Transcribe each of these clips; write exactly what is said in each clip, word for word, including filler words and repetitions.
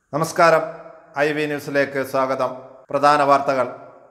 നമസ്കാരം. I V ന്യൂസിലേക്ക് സ്വാഗതം. പ്രധാന വാർത്തകൾ.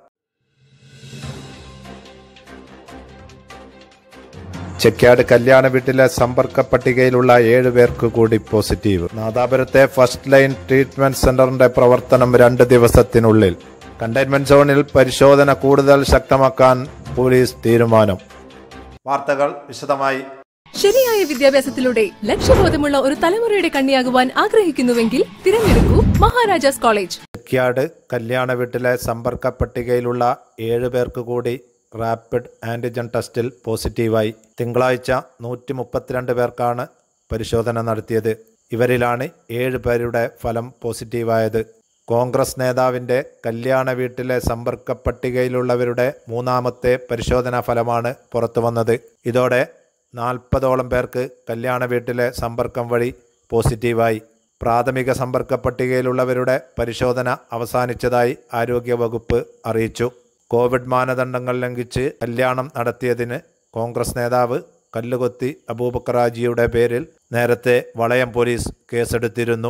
ചെക്യാട് കല്യാണ വീട്ടിലെ സമ്പർക്ക പട്ടികയിലുള്ള ഏഴ് പേർക്ക് കൂടി പോസിറ്റീവ്. നാദാപുരത്തെ ഫസ്റ്റ് ലൈൻ ട്രീറ്റ്മെന്റ് സെന്ററിന്റെ പ്രവർത്തനം രണ്ട് ദിവസത്തിനുള്ളിൽ. കണ്ടെയ്ൻമെന്റ് സോണിൽ പരിശോധന കൂടുതൽ ശക്തമാക്കാൻ പോലീസ് തീരുമാനം. വാർത്തകൾ വിശദമായി. ശരിയായ വിദ്യാഭ്യാസത്തിലൂടെ ലക്ഷ്യബോധമുള്ള ഒരു തലമുറയുടെ കണ്ണിയാകുവാൻ ആഗ്രഹിക്കുന്നുവെങ്കിൽ തിരഞ്ഞെടുക്കൂ മഹാരാജാസ് കോളേജ്. ചെക്യാട് കല്യാണ വീട്ടിലെ സമ്പർക്ക പട്ടികയിലുള്ള ഏഴ് പേർക്ക് കൂടി റാപ്പിഡ് ആന്റിജൻ ടെസ്റ്റിൽ പോസിറ്റീവായി. തിങ്കളാഴ്ച നൂറ്റി മുപ്പത്തിരണ്ട് പേർക്കാണ് പരിശോധന നടത്തിയത്. ഇവരിലാണ് ഏഴ് പേരുടെ ഫലം പോസിറ്റീവായത്. കോൺഗ്രസ് നേതാവിന്റെ കല്യാണ വീട്ടിലെ സമ്പർക്ക പട്ടികയിലുള്ളവരുടെ മൂന്നാമത്തെ പരിശോധനാ ഫലമാണ് പുറത്തുവന്നത്. ഇതോടെ നാൽപ്പതോളം പേർക്ക് കല്യാണ വീട്ടിലെ സമ്പർക്കം വഴി പോസിറ്റീവായി. പ്രാഥമിക സമ്പർക്ക പട്ടികയിലുള്ളവരുടെ പരിശോധന അവസാനിച്ചതായി ആരോഗ്യവകുപ്പ് അറിയിച്ചു. കോവിഡ് മാനദണ്ഡങ്ങൾ ലംഘിച്ച് കല്യാണം നടത്തിയതിന് കോൺഗ്രസ് നേതാവ് കല്ലുകൊത്തി അബൂബക്കർ ഹാജിയുടെ പേരിൽ നേരത്തെ വളയം പോലീസ് കേസെടുത്തിരുന്നു.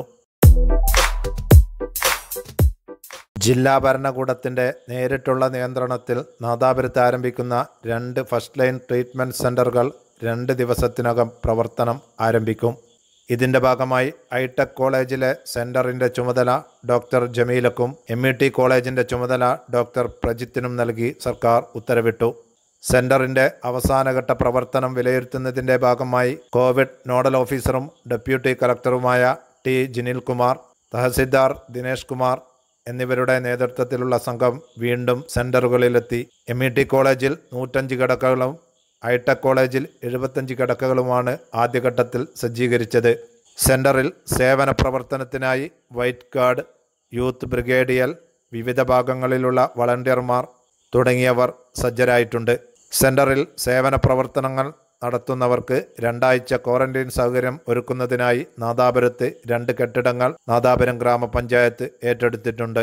ജില്ലാ ഭരണകൂടത്തിന്റെ നേരിട്ടുള്ള നിയന്ത്രണത്തിൽ നാദാപുരത്ത് ആരംഭിക്കുന്ന രണ്ട് ഫസ്റ്റ് ലൈൻ ട്രീറ്റ്മെന്റ് സെന്ററുകൾ രണ്ട് ദിവസത്തിനകം പ്രവർത്തനം ആരംഭിക്കും. ഇതിന്റെ ഭാഗമായി ഹൈടെക് കോളേജിലെ സെന്ററിന്റെ ചുമതല ഡോക്ടർ ജമീലക്കും എം ഇ ടി കോളേജിന്റെ ചുമതല ഡോക്ടർ പ്രജിത്തിനും നൽകി സർക്കാർ ഉത്തരവിട്ടു. സെന്ററിന്റെ അവസാനഘട്ട പ്രവർത്തനം വിലയിരുത്തുന്നതിന്റെ ഭാഗമായി കോവിഡ് നോഡൽ ഓഫീസറും ഡെപ്യൂട്ടി കളക്ടറുമായ ടി ജിനിൽ കുമാർ, തഹസിൽദാർ ദിനേഷ് കുമാർ എന്നിവരുടെ നേതൃത്വത്തിലുള്ള സംഘം വീണ്ടും സെന്ററുകളിലെത്തി. എം ഇ ടി കോളേജിൽ നൂറ്റഞ്ച് കിടക്കകളും ഹൈടെക് കോളേജിൽ എഴുപത്തഞ്ച് കിടക്കകളുമാണ് ആദ്യഘട്ടത്തിൽ സജ്ജീകരിച്ചത്. സെന്ററിൽ സേവന പ്രവർത്തനത്തിനായി വൈറ്റ് ഗാർഡ്, യൂത്ത് ബ്രിഗേഡിയൽ, വിവിധ ഭാഗങ്ങളിലുള്ള വളണ്ടിയർമാർ തുടങ്ങിയവർ സജ്ജരായിട്ടുണ്ട്. സെന്ററിൽ സേവന പ്രവർത്തനങ്ങൾ നടത്തുന്നവർക്ക് രണ്ടാഴ്ച ക്വാറന്റൈൻ സൗകര്യം ഒരുക്കുന്നതിനായി നാദാപുരത്ത് രണ്ട് കെട്ടിടങ്ങൾ നാദാപുരം ഗ്രാമപഞ്ചായത്ത് ഏറ്റെടുത്തിട്ടുണ്ട്.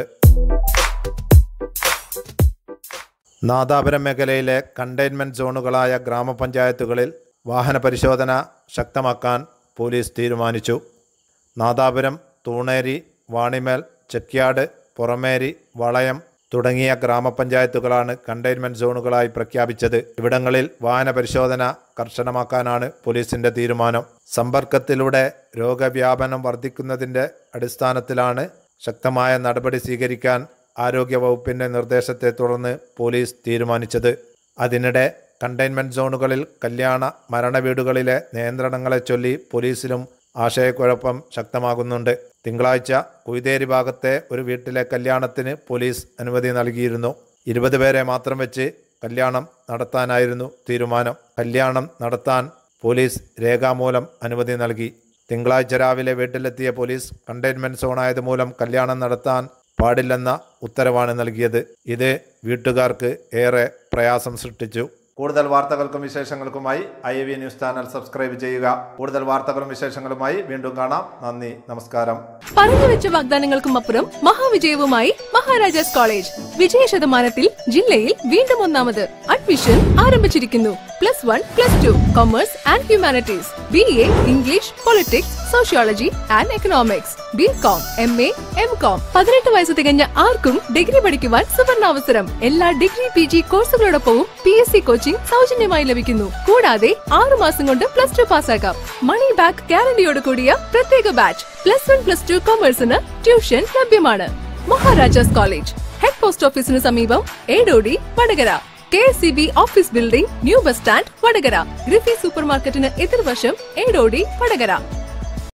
നാദാപുരം മേഖലയിലെ കണ്ടെയ്ൻമെന്റ് സോണുകളായ ഗ്രാമപഞ്ചായത്തുകളിൽ വാഹന പരിശോധന ശക്തമാക്കാൻ പോലീസ് തീരുമാനിച്ചു. നാദാപുരം, തൂണേരി, വാണിമേൽ, ചെക്യാട്, പുറമേരി, വളയം തുടങ്ങിയ ഗ്രാമപഞ്ചായത്തുകളാണ് കണ്ടെയ്ൻമെന്റ് സോണുകളായി പ്രഖ്യാപിച്ചത്. ഇവിടങ്ങളിൽ വാഹന പരിശോധന കർശനമാക്കാനാണ് പോലീസിന്റെ തീരുമാനം. സമ്പർക്കത്തിലൂടെ രോഗവ്യാപനം വർദ്ധിക്കുന്നതിന്റെ അടിസ്ഥാനത്തിലാണ് ശക്തമായ നടപടി സ്വീകരിക്കാൻ ആരോഗ്യവകുപ്പിന്റെ നിർദ്ദേശത്തെ തുടർന്ന് പോലീസ് തീരുമാനിച്ചത്. അതിനിടെ കണ്ടെയ്ൻമെന്റ് സോണുകളിൽ കല്യാണ മരണ വീടുകളിലെ നിയന്ത്രണങ്ങളെ ചൊല്ലി പോലീസിലും ആശയക്കുഴപ്പം ശക്തമാകുന്നുണ്ട്. തിങ്കളാഴ്ച കുയ്തേരി ഭാഗത്തെ ഒരു വീട്ടിലെ കല്യാണത്തിന് പോലീസ് അനുമതി നൽകിയിരുന്നു. ഇരുപത് പേരെ മാത്രം വെച്ച് കല്യാണം നടത്താനായിരുന്നു തീരുമാനം. കല്യാണം നടത്താൻ പോലീസ് രേഖാമൂലം അനുമതി നൽകി. തിങ്കളാഴ്ച രാവിലെ വീട്ടിലെത്തിയ പോലീസ് കണ്ടെയ്ൻമെന്റ് സോണായത് മൂലം കല്യാണം നടത്താൻ പാടില്ലെന്ന ഉത്തരവാണ് നൽകിയത്. ഇത് വീട്ടുകാർക്ക് ഏറെ പ്രയാസം സൃഷ്ടിച്ചു. കൂടുതൽ വാർത്തകൾക്കും വിശേഷങ്ങൾക്കുമായി I V news channel subscribe ചെയ്യുക. കൂടുതൽ വാർത്തകളും വിശേഷങ്ങളുമായി വീണ്ടും കാണാം. നന്ദി, നമസ്കാരം. പറഞ്ഞുവെച്ച വാഗ്ദാനങ്ങൾക്കും അപ്പുറം മഹാവിജയവുമായി മഹാരാജാസ് കോളേജ്. വിജയ ശതമാനത്തിൽ ജില്ലയിൽ വീണ്ടും ഒന്നാമത്. അഡ്മിഷൻ ആരംഭിച്ചിരിക്കുന്നു. Plus one, plus two, commerce and humanities, B A English, politics, sociology and economics, B com, M A, M com. പതിനെട്ട് വയസ്സ് തികഞ്ഞ ആർക്കും ഡിഗ്രി പഠിക്കുവാൻ സുവർണാവസരം. എല്ലാ ഡിഗ്രി പി ജി കോഴ്സുകളോടൊപ്പവും പി എസ് സി കോച്ചിംഗ് സൗജന്യമായി ലഭിക്കുന്നു. കൂടാതെ ആറു മാസം കൊണ്ട് പ്ലസ് ടു പാസ്സാക്കാം. മണി ബാക്ക് ഗ്യാരണ്ടിയോട് കൂടിയ പ്രത്യേക batch. Plus one, plus two കൊമേഴ്സിന് ട്യൂഷൻ ലഭ്യമാണ്. മഹാരാജാസ് കോളേജ്, ഹെഡ് പോസ്റ്റ് ഓഫീസിന് സമീപം, Edodi, Vadakara. K S C B office building, new bus stand, Vadakara. ഗ്രിഫി സൂപ്പർ മാർക്കറ്റിന് എതിർവശം, ഏടോടി, വടകര.